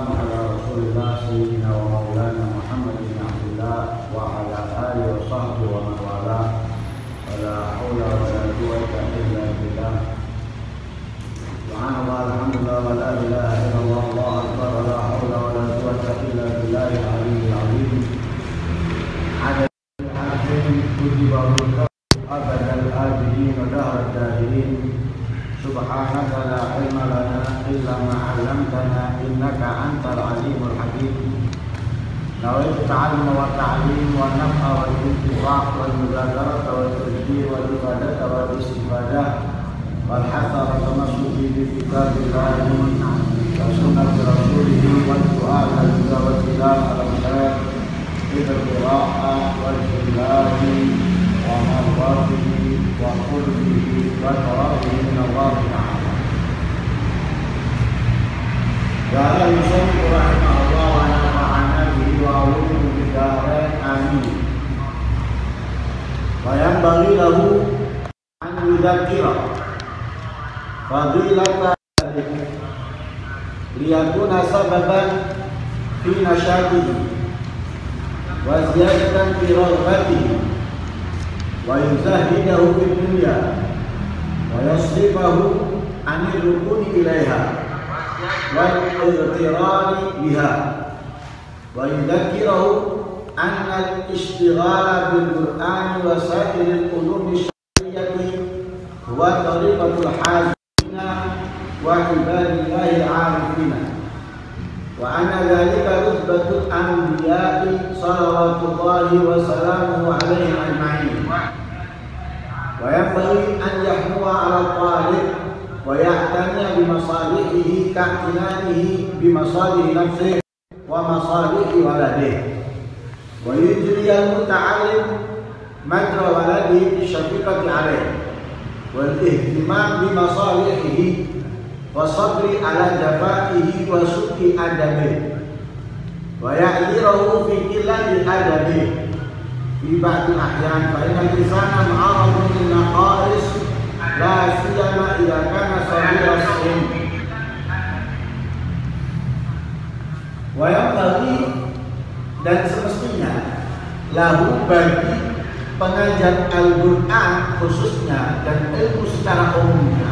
على رسول الله سيدنا ومولانا محمد بن عبد الله وعلى آله وصحبه ومن والاه ولا حول ولا قوة إلا بالله. سبحان الله الحمد لله ولا إله إلا الله الله أكبر ولا حول ولا قوة إلا بالله العلي العظيم. عدد الحاكم كتب الركب أبد الآبدين ودهر الداهرين. سبحانك لا علم لنا إلا ما علمتنا إنك أنت العليم الحكيم. نويت التعلم والتعليم والنفع والانتفاع والمذاكرة والتذكير والإفادة والاستفادة والحث والتمسك بكتاب الله وسنة رسوله والدعاء والتلاوة على الخير بالقراءة والإخلاص ومرضاته وقربه وثوابه من الله تعالى. قال المصنف رحمه الله ونفعنا به وعلومه في الدارين آمين. وينبغي له أن يذكر فضيلة ليكون سببا في نشاطه وزيادة في رغبته ويزهده في الدنيا ويصرفه عن الركون إليها والاغترار بها ويذكره أن الاشتغال بالقرآن وسائر العلوم الشرعية هو طريقة الحاجين وعباد الله العارفين وأن ذلك رتبة الأنبياء صلوات الله وسلامه عليهم أجمعين. وينبغي أن يحنو على الطالب ويعتني بمصالحه كاعتنائه بمصالح نفسه ومصالح ولده ويجري المتعلم مجرى ولده في الشفقة عليه والاهتمام بمصالحه والصبر على جفائه وسوء أدبه ويعذره في قلة أدبه في بعض الأحيان فإن الإنسان معرض للنقائص لا سيما إذا كان صغير السن. وينبغي dan semestinya lahu bagi pengajar Al-Quran khususnya dan ilmu secara umumnya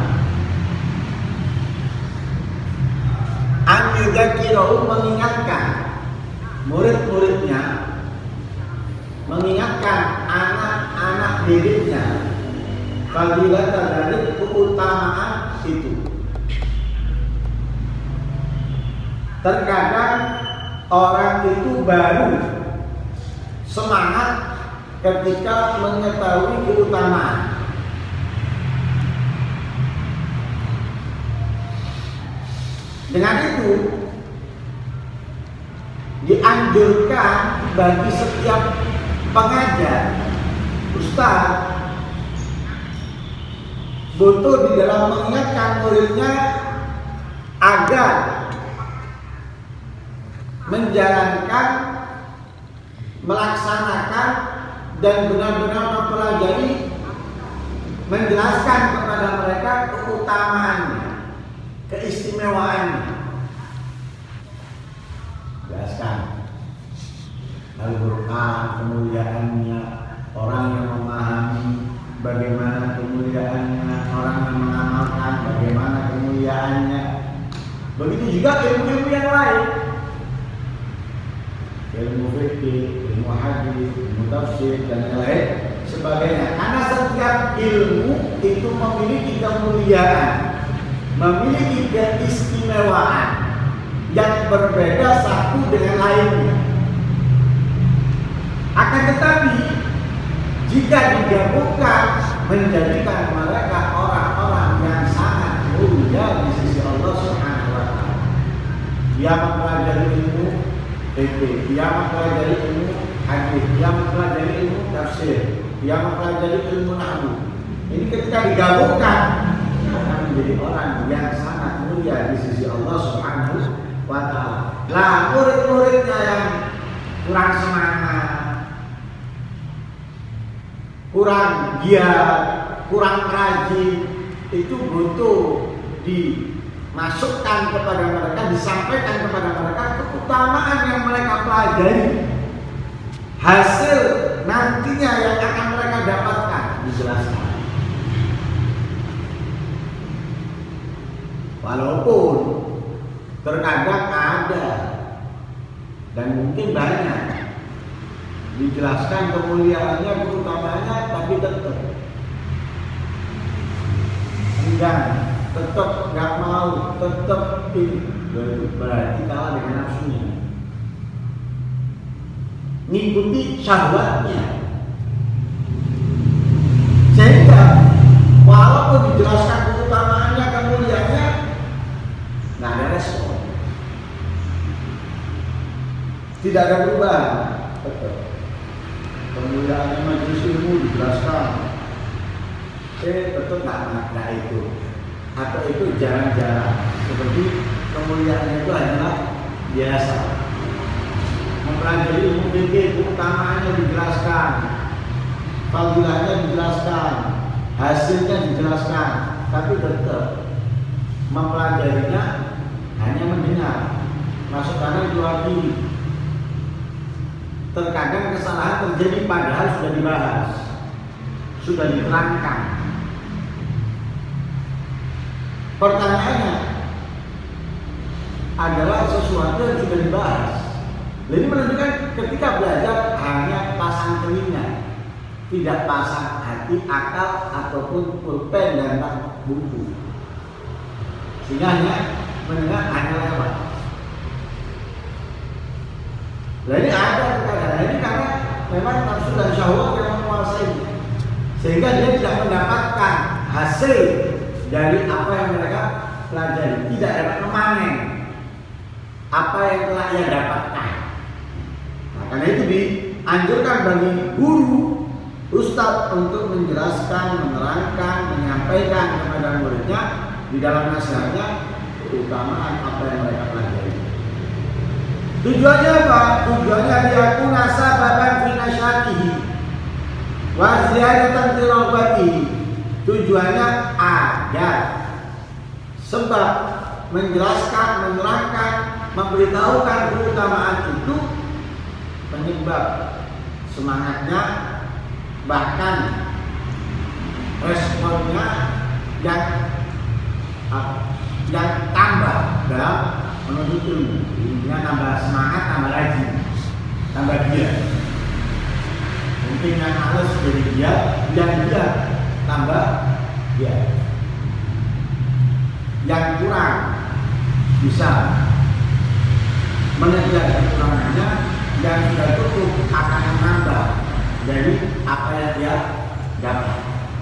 an-yudzakkirahu mengingatkan murid-muridnya, mengingatkan anak-anak didiknya fadilatan dari keutamaan itu. Terkadang orang itu baru semangat ketika mengetahui keutamaan. Dengan itu dianjurkan bagi setiap pengajar, ustaz, butuh di dalam mengingatkan muridnya agar menjalankan, melaksanakan dan benar-benar mempelajari, menjelaskan kepada mereka keutamaannya, keistimewaannya. Jelaskan Al-Quran, kemuliaannya, orang yang memahami bagaimana kemuliaannya, orang yang mengamalkan bagaimana kemuliaannya. Begitu juga ilmu-ilmu yang lain, ilmu fikih, ilmu hadis, ilmu tafsir dan lain sebagainya. Karena setiap ilmu itu memiliki kemuliaan, memiliki keistimewaan yang berbeda satu dengan lainnya. Akan tetapi jika digabungkan menjadikan mereka orang-orang yang sangat mulia di sisi Allah Subhanahu wa taala. Dia mempelajari ilmu fikih, dia mempelajari ilmu hadis, dia mempelajari ilmu tafsir, dia mempelajari ilmu nahwu. Ini ketika digabungkan akan menjadi orang yang sangat mulia di sisi Allah Subhanahu wa taala. Lah murid-muridnya yang kurang semangat, kurang giat, kurang rajin, itu butuh masukkan kepada mereka, disampaikan kepada mereka keutamaan yang mereka pelajari, hasil nantinya yang akan mereka dapatkan, dijelaskan. Walaupun terkadang ada dan mungkin banyak dijelaskan kemuliaannya, keutamaannya, tapi tetap enggan, tetap nggak mau, tetap berarti kalah dengan nafsunya, ngikuti syahwatnya, sehingga walaupun dijelaskan keutamaannya, kemuliaannya, nggak ada respon, tidak ada perubahan. Kemuliaannya majelis ilmu dijelaskan, tetap nggak itu, atau itu jarang-jarang. Seperti kemuliaannya itu hanyalah biasa. Mempelajari ilmu fikih, keutamaannya dijelaskan, fadilahnya dijelaskan, hasilnya dijelaskan, tapi tetap mempelajarinya hanya mendengar, masuk kanan keluar kiri. Terkadang kesalahan terjadi padahal sudah dibahas, sudah diterangkan. Pertanyaannya adalah sesuatu yang sudah dibahas. Jadi menunjukkan ketika belajar hanya pasang telinga, tidak pasang hati, akal, ataupun pulpen dan buku. Sehingga hanya mendengar, hanya lewat. Jadi ada terkadang ini karena memang nafsu dan syahwat yang menguasainya, sehingga dia tidak mendapatkan hasil dari apa yang mereka pelajari, tidak dapat memanen apa yang telah ia dapatkan. Nah, karena itu dianjurkan bagi guru, ustadz untuk menjelaskan, menerangkan, menyampaikan kepada muridnya di dalam nasihatnya keutamaan apa yang mereka pelajari. Tujuannya apa? Tujuannya liyakuna sababan fi nasyatihi wa ziyadatan fi raghbatihi. Tujuannya agar sebab menjelaskan, menerangkan, memberitahukan keutamaan itu penyebab semangatnya, bahkan responnya yang tambah dalam menuntut ilmu. Intinya tambah semangat, tambah rajin, tambah giat. Mungkin yang halus jadi giat, yang giat tambah giat. Yang kurang bisa mengejar kekurangannya, yang sudah cukup akan menambah dari apa yang dia dapat.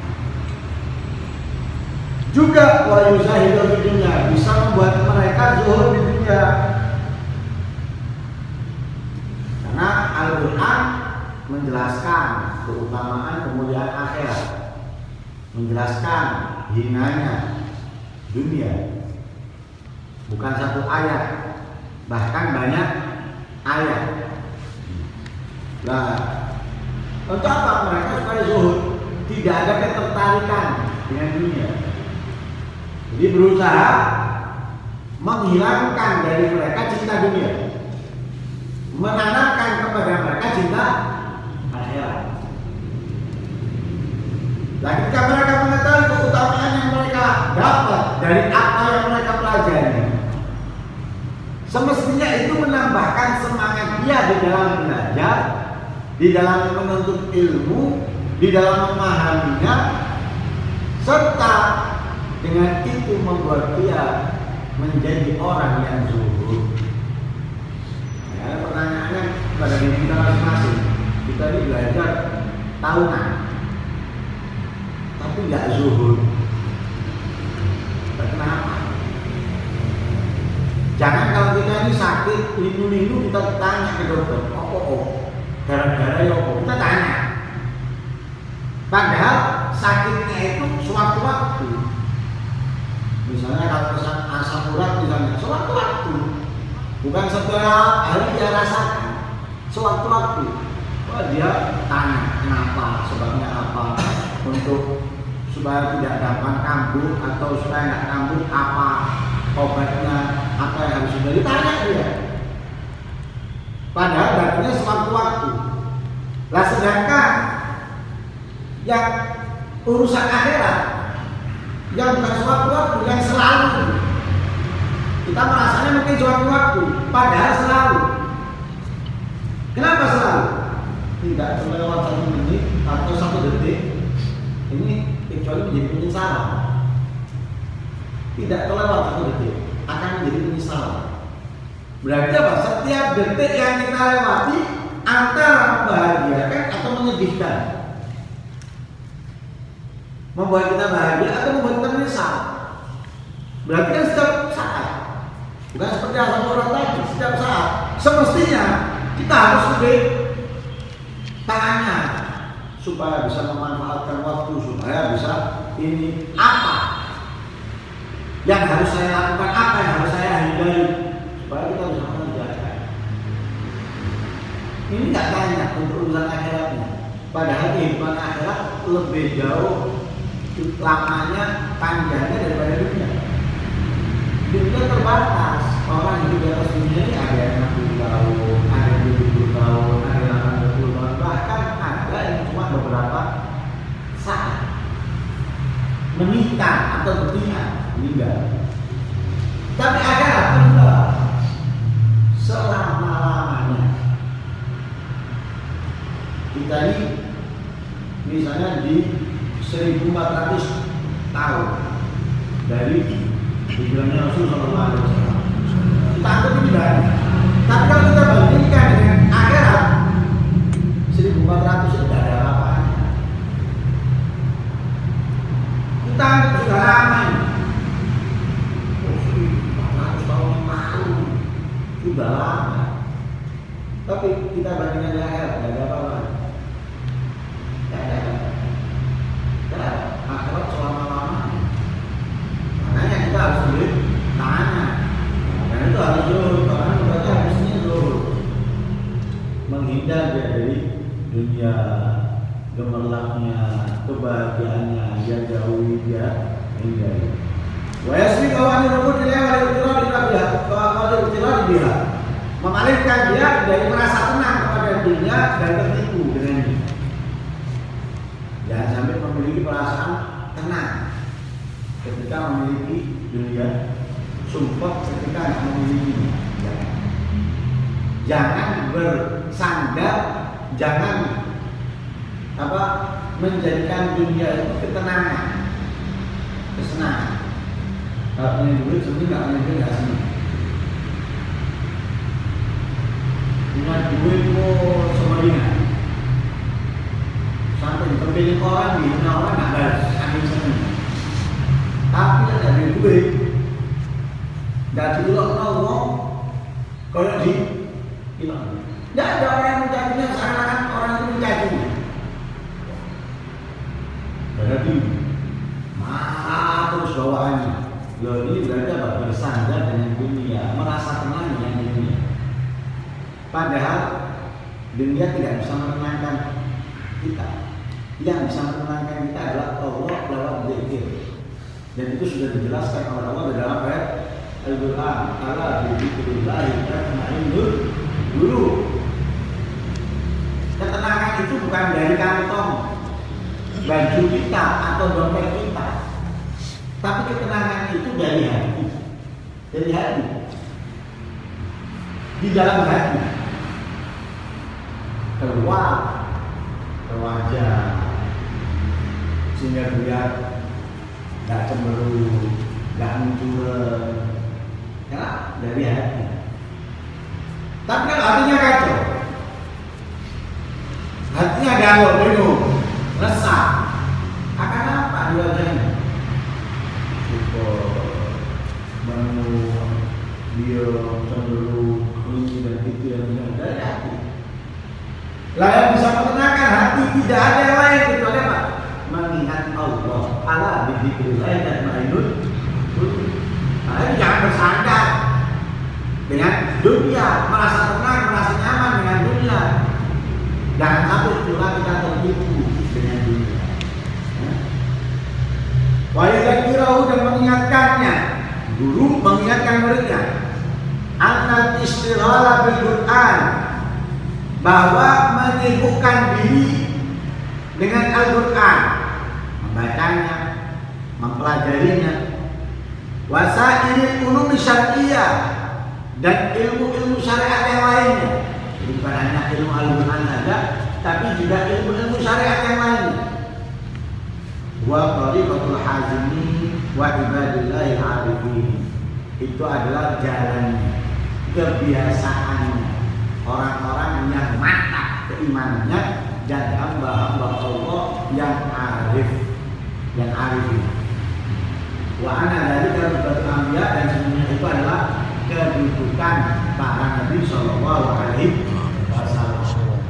Juga wa yuzahidu di dunia, bisa membuat mereka zuhud di dunia. Karena Al-Quran menjelaskan keutamaan kemuliaan akhirat, menjelaskan hinanya dunia. Bukan satu ayat, bahkan banyak ayat. Nah, untuk apa mereka supaya zuhud, tidak ada ketertarikan dengan dunia. Jadi berusaha menghilangkan dari mereka cinta dunia, menanamkan kepada mereka cinta akhirat. Nah, ketika mereka mengetahui keutamaan yang mereka dapat dari apa yang mereka pelajari, semestinya itu menambahkan semangat dia di dalam belajar, di dalam menuntut ilmu, di dalam memahaminya, serta dengan itu membuat dia menjadi orang yang zuhud. Ya, pertanyaannya pada diri kita masing-masing. Kita ini belajar tahunan, tapi nggak zuhud. Kenapa? Jangan kalau kita ini sakit, lindu-lindu kita tanya ke dokter, gara-gara ya apa? Kita tanya. Padahal sakitnya itu sewaktu-waktu. Misalnya kalau asam urat misalnya sewaktu-waktu, bukan setiap hari dia rasakan, sewaktu-waktu. Wah, dia tanya kenapa, sebabnya apa, untuk supaya tidak gampang kambuh atau supaya nggak kambuh apa. obatnya apa yang harus sudah ditanya dia. Padahal datangnya sewaktu-waktu. Lah sedangkan yang urusan akhirat yang bukan sewaktu-waktu, yang selalu. Kita merasanya mungkin sewaktu-waktu, padahal selalu. Kenapa selalu? Tidak terlewat 1 menit atau 1 detik ini kecuali menjadi penyesalan. Tidak terlewat 1 detik akan menjadi penyesalan. Berarti apa? Setiap detik yang kita lewati antara membahagiakan atau menyedihkan, membuat kita bahagia atau membuat kita menyesal. Berarti kan setiap saat, bukan seperti asal orang tadi, setiap saat semestinya kita harus lebih tanya supaya bisa memanfaatkan waktu, supaya bisa ini apa yang harus saya lakukan, apa yang harus saya hindari supaya kita bisa mengerjakan. Ini nggak tanya untuk urusan akhiratnya, padahal kehidupan akhirat lebih jauh lamanya, panjangnya daripada dunia. Dunia terbatas, orang hidup di atas dunia ini ada yang 60 tahun, ada yang 70 tahun, ada yang 80 tahun, bahkan ada yang cuma beberapa saat menikah atau bertindak meninggal. Tapi akhirat enggak, selama-lamanya. Kita ini misalnya di 1400 tahun dari hijrahnya Rasulullah SAW. Kita anggap ini banyak. Tapi kalau kita bandingkan dengan akhirat, 1400 itu tidak ada apa-apanya. Kita anggap sudah lama ini. 400 tahun yang lalu sudah lama. Tapi kita bandingkan dengan akhirat, tidak ada apa-apanya. Akhirat selama-lamanya. Makanya kita harus lebih tanya. Dan itu harus dulu, karena kita harusnya dulu menghindar dari dunia gemerlapnya, kebahagiaannya, yang jauhi dia hindari. Wa yasmi kawani rukun ilaihi wa al-iqtirad biha. Mengalihkan dia dari merasa tenang kepada dunia dan tertipu dengannya. Jangan sampai memiliki perasaan tenang ketika memiliki dunia, sumpah ketika memilikinya. Jangan bersandar, jangan menjadikan dunia itu ketenangan, kesenangan. Kalau punya duit sebenarnya nggak punya duit nggak senang. Punya duit kok semelingan. Sampai dipilih orang, dihina orang nggak balas, saking seneng. Tapi ada duit, nggak diulok ngomong, kalau di hilang. Nggak ada orang yang mencacinya, seakan-akan orang itu mencacinya. Berarti marah terus bawaannya. Loh ini berarti apa? Bersandar dengan dunia, merasa tenang dengan dunia. Padahal dunia tidak bisa menenangkan kita. Yang bisa menenangkan kita adalah Allah lewat zikir. Dan itu sudah dijelaskan oleh Allah di dalam ayat Al-Quran. Ala bidzikrillah tatma'innul qulub. Ketenangan itu bukan dari kantong baju kita atau dompet kita, tapi ketenangan itu dari hati. Dari hati. Di dalam hati. Keluar ke wajah, sehingga dia nggak cemberut, nggak muncul, ya dari hati. Tapi kalau hatinya kacau, hatinya galau, penuh, resah, akan apa di wajahnya? Syukur, menurut dia cemberut, ini dan itu yang dari hati. Lah yang bisa menenangkan hati tidak ada yang lain kecuali apa? Mengingat Allah. Ala bidzikrillah tatma'innul qulub. Nah, ini jangan bersandar dengan dunia, merasa tenang, merasa nyaman dengan dunia. Jangan sampai pula kita tertipu dengan dunia. Wa yadzkirahu dan mengingatkannya Guru mengingatkan muridnya, annal istighala bil Quran, bahwa menyibukkan diri dengan Al-Quran, membacanya, mempelajarinya, wasailil ulum syar'iyyah, dan ilmu-ilmu syariat yang lainnya. Jadi bukan hanya ilmu Al-Quran saja, tapi juga ilmu-ilmu syariat yang lainnya. Wa tariqatul hazimi wa ibadillahil arifin, itu adalah jalannya, kebiasaannya orang-orang yang mantap keimanannya dan hamba-hamba Allah yang arif, yang arifin. Wa ana dari kalangan anbiya, dan semuanya itu adalah kedudukan para nabi sallallahu alaihi wasallam.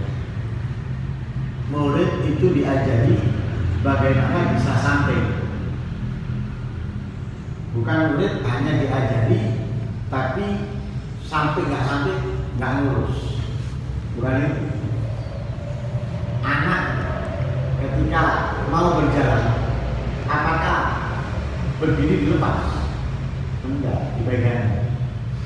Murid itu diajari bagaimana bisa sampai. Bukan murid hanya diajari, tapi sampai nggak ngurus. Bukan itu. Anak ketika mau berjalan, apakah berdiri dilepas? Enggak, dipegang.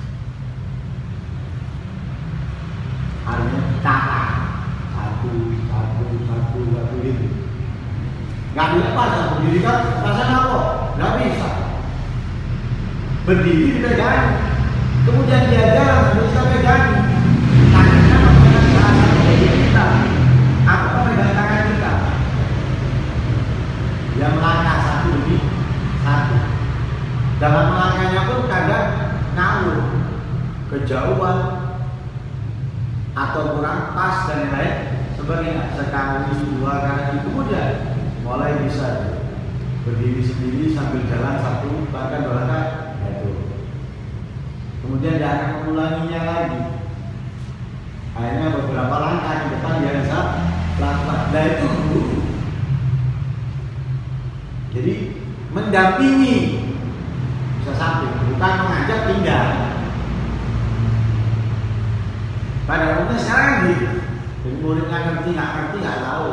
Artinya tata satu itu. Nggak dilepas, berdiri kan rasanya apa? Nggak bisa. Berdiri dipegang, kemudian dia jalan, bisa pegang tangannya, memegang tangan kita, atau memegang tangan kita. Dia melangkah satu demi satu. Dalam melangkahnya pun kadang ngawur, kejauhan, atau kurang pas dan lain sebagainya. Sekali, dua kali, kemudian mulai bisa berdiri sendiri sambil jalan satu, bahkan dua kali. Kemudian dia akan mengulanginya lagi. Akhirnya beberapa langkah di depan dia bisa pelan-pelan. Dan itu guru. Jadi mendampingi bisa sampai, bukan mengajak tinggal. Pada umumnya sekarang gitu. Jadi muridnya ngerti nggak tahu.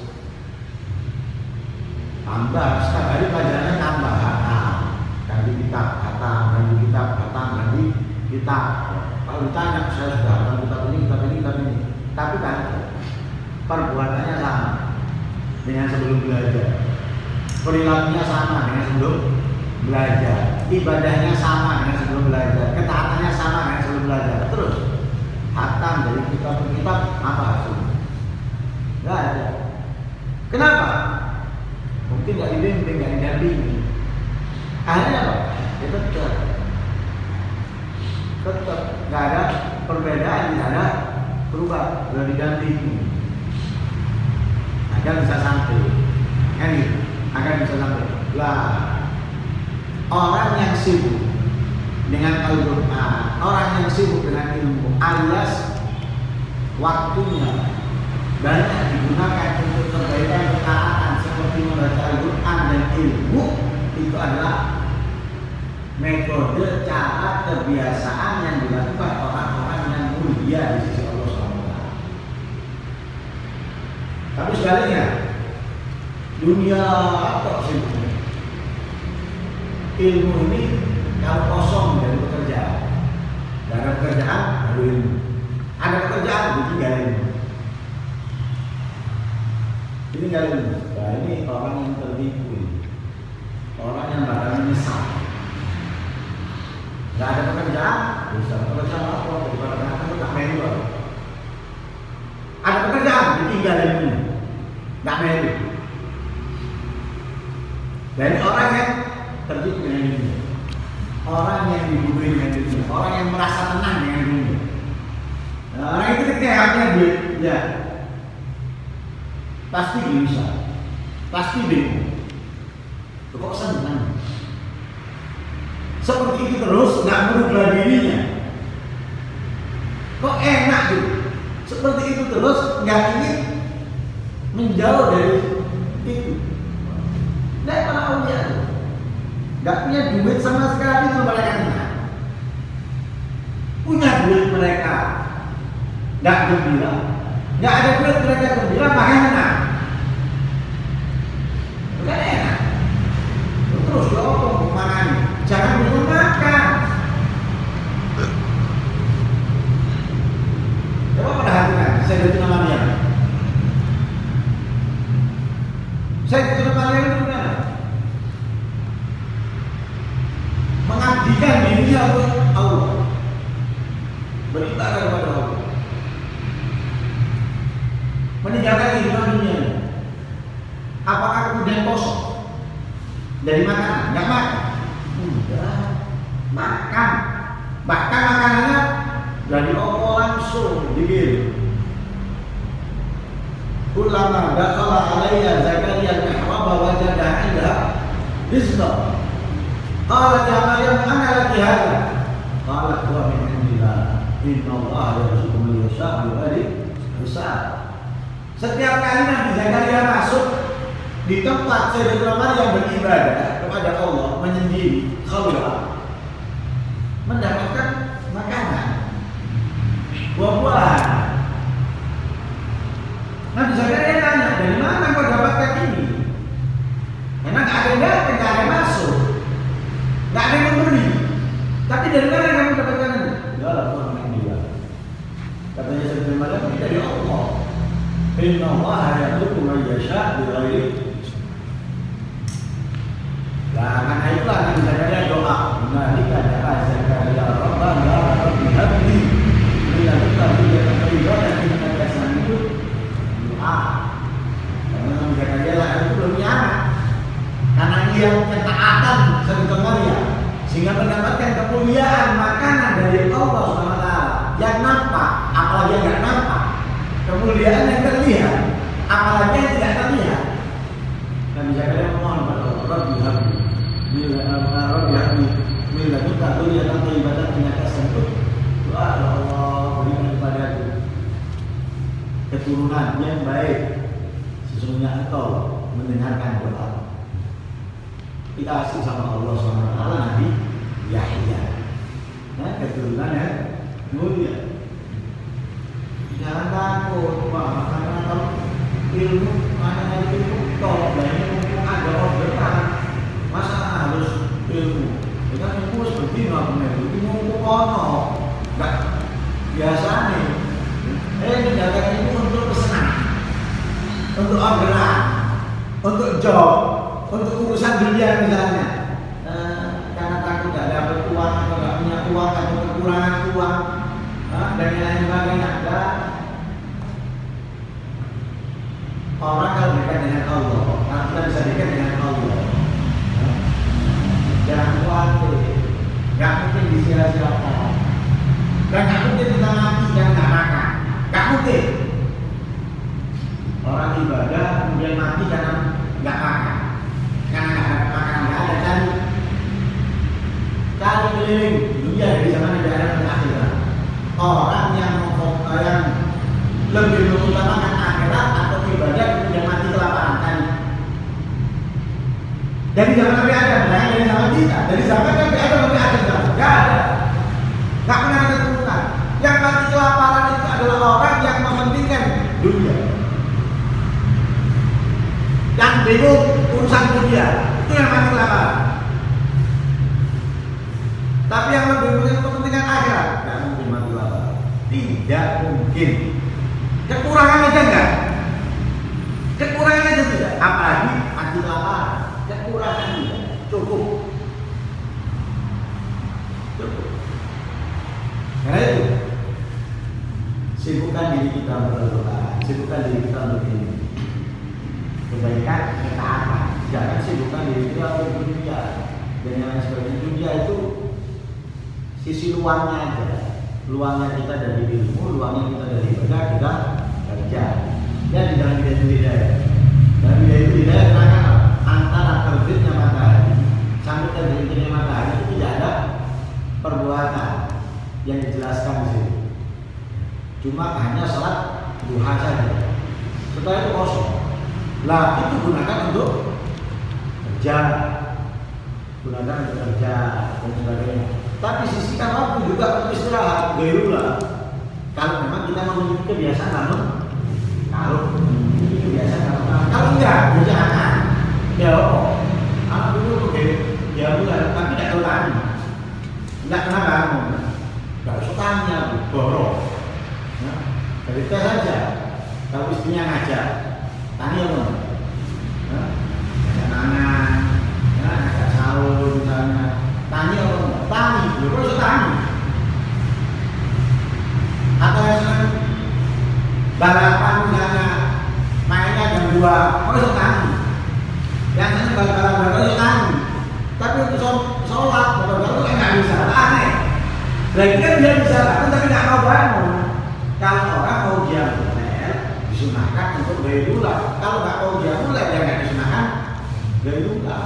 Tambah setiap hari pelajarannya tambah ganti kitab, ganti kitab, ganti kitab. Kalau ditanya, saya sudah hafal kitab ini. Tapi kan perbuatannya sama dengan sebelum belajar, perilakunya sama dengan sebelum belajar, ibadahnya sama dengan sebelum belajar, ketaatannya sama dengan sebelum belajar. Terus hatam dari kitab ke kitab, apa hasilnya? Nggak ada. Kenapa? Mungkin nggak dibimbing, nggak didampingi. Akhirnya apa? Ya tetap nggak ada perbedaan, tidak ada berubah, sudah didampingi. Agar bisa sampai, agar bisa sampai. Lah, orang yang sibuk dengan Al-Quran, orang yang sibuk dengan ilmu, alias waktunya banyak digunakan untuk kebaikan ketaatan seperti membaca Al-Quran dan ilmu, itu adalah metode, cara, kebiasaan yang dilakukan orang-orang yang mulia di sisi Allah SWT. Tapi sebaliknya, dunia kok sibuk. Ilmu ini kalau kosong dari pekerjaan, tidak ada pekerjaan, baru ilmu. Ada pekerjaan, tinggal ilmu. Ini nggak ilmu. Nah, ini orang yang tertipu, orang yang bakal menyesal. Nggak ada pekerjaan, bisa pekerjaan apa? Daripada kamu tak melu. Ada pekerjaan, ditinggal ilmu, nggak melu. Dan orang yang tertipu dengan ilmu, orang yang dibudui dengan ilmu, orang yang merasa tenang dengan ilmu. Nah, orang itu ketika haknya duit, ya pasti bisa, pasti bingung. Kok senang? Seperti itu terus, nggak merubah dirinya. Kok enak gitu? Seperti itu terus, nggak ingin menjauh dari itu. Dan para aulia nggak punya duit sama sekali, itu mereka enak. Punya duit mereka nggak gembira, nggak ada duit mereka gembira, makanya enak. Bukan enak. Terus lo kemana nih? Jangan bingung kan? Saya ditutup kalian itu gimana? Mengabdikan dirinya untuk Allah, beribadah kepada Allah, meninggalkan kehidupan dunia. Apakah kemudian kosong dari makanan? Enggak makan. Enggak makan. Bahkan makanannya dari Allah langsung dikirim. Kullama dakhala alayya Zakaria al-mihrab wajada 'inda rizqa. Qala ya Maryam anna laki hadha? Qalat huwa min 'indillah. Inna Allaha yarzuqu man yasha'u bighairi hisab. Setiap kali Nabi Zakaria masuk di tempat Sayyidatuna Maryam beribadah kepada Allah, menyendiri, khalwah, mendapatkan makanan, buah-buahan. Nabi Zakaria tanya, dari mana kau dapatkan ini? Karena nggak ada yang datang, nggak ada yang masuk, nggak ada yang memberi. Tapi dari mana kamu dapatkan ini? Ya Allah, dia. Katanya Sayyidatuna Maryam, ini dari Allah. Inna Allaha yarzuqu man yasha' bighairi. Nah, karena itulah Nabi Zakaria doa. Nalika da'a Zakaria Rabbana rabbi habli min ladunka dzurriyyatan thayyibatan innaka sami'ud du'a. Karena Nabi Zakaria itu belum punya anak. Karena dia ketaatan Sayyidatuna Maryam sehingga mendapatkan kemuliaan makanan dari Allah SWT yang nampak, apalagi yang tidak nampak. Kemuliaan yang terlihat, apalagi yang tidak terlihat. Nabi Zakaria memohon kepada Allah, Rabbi habli min ladunka dzurriyyatan thayyibatan innaka sami'ud du'a. Ya Allah, berikan kepadaku keturunan yang baik, sesungguhnya Engkau mendengarkan doa. Dikasih sama Allah SWT Nabi Yahya, keturunan yang mulia. Jangan takut, Pak, karena kalau ilmu, makanya ilmu kalau banyak mumpung ada orderan, masa harus ilmu? Kita ilmu seperti itu mumpung kono, nggak biasa nih. Menjaga ilmu untuk pesanan, untuk orderan, untuk job, untuk urusan dunia misalnya. Karena takut nggak dapat uang atau nggak punya uang atau kekurangan uang, dan lain sebagainya. Orang kalau dekat dengan Allah, kita bisa dekat dengan Allah. Jangan khawatir, nggak mungkin disia-siakan, dan nggak mungkin kita mati dan nggak makan, nggak mungkin. Orang ibadah kemudian mati karena nggak makan, karena nggak ada makan, nggak ada cari keliling dunia dari zaman Nabi Adam dan akhirat. Orang yang lebih mengutamakan akhirat atau ibadah kemudian mati kelaparan kan? Dari zaman Nabi Adam, dari zaman kita, dari zaman Nabi Adam sampai akhir zaman, nggak ada, nggak pernah ada keturunan. Yang mati kelaparan itu adalah orang yang mementingkan dunia, yang bingung urusan dunia, itu yang mati kelaparan. Tapi yang lebih penting kepentingan akhirat, nggak mungkin mati kelaparan, tidak mungkin. Kekurangan aja enggak? Kekurangan aja tidak. Apalagi mati kelaparan. Kekurangan tidak. Cukup. Karena itu sibukkan diri kita berdoa, sibukkan diri kita untuk ini. Kebaikan, ketaatan. Jangan sibukkan diri kita untuk dunia dan yang lain sebagainya. Dunia itu sisi luangnya aja. Luangnya kita dari ilmu, luangnya kita dari ibadah, kita kerja. Dan di dalam bidang hidayah. Dalam bidang hidayah karena antara terbitnya matahari sampai terbentuknya matahari itu tidak ada perbuatan yang dijelaskan di sini. Cuma hanya salat duha saja. Setelah itu kosong. Lah itu gunakan untuk kerja, gunakan untuk kerja dan sebagainya. Tapi sisihkan waktu juga untuk istirahat, gairullah. Kalau memang kita memiliki kebiasaan namun kalau kebiasaan kalau enggak, ya jangan. Ya apa? Anak dulu oke, ya bukan, tapi tidak tahu tani. Enggak pernah bangun. Enggak usah tanya, borok. Nah, dari tes saja. Kalau istrinya ngajak, tani apa? Nah, mangan, ya, agak sahur misalnya. Tani apa enggak? Tani, terus tani. Atau yang senang balapan misalnya, mainnya jam 2, terus tani. Yang senang balapan terus tani. Tapi untuk sholat, baru kan nggak bisa, aneh. Lagi kan dia bisa bangun tapi nggak mau bangun. Kalau orang mau dia mulai, disunahkan untuk gairullah. Kalau nggak mau dia mulai, dia nggak disunahkan gairullah.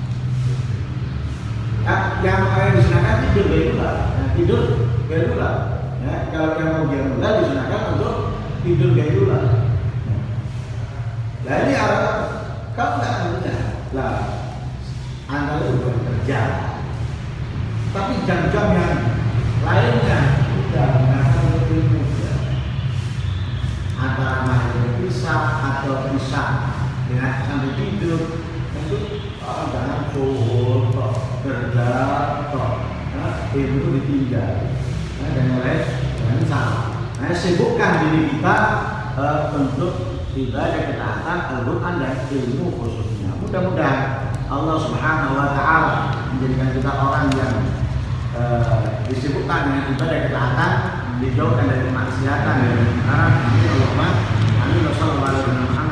Yang disunahkan tidur gairullah, tidur gairullah. Ya, kalau dia mau dia mulai, disunahkan untuk tidur gairullah. Nah ini kalau nggak mudah, lah Anda itu bekerja, tapi jam-jam yang lainnya sudah mengatakan lebih mudah antara maghrib isya atau isya dengan sampai tidur itu jangan suhur kok kerja kok itu ditinggal dan yang lain jangan salah. Nah, sibukkan diri kita untuk ibadah ketaatan Al-Quran dan ilmu khususnya. Mudah-mudahan Allah Subhanahu wa Ta'ala menjadikan kita orang yang disibukkan dengan ibadah ketaatan, dijauhkan dari kemaksiatan dan kebenaran. Amin. Allahumma amin. Wassalamualaikum warahmatullahi wabarakatuh.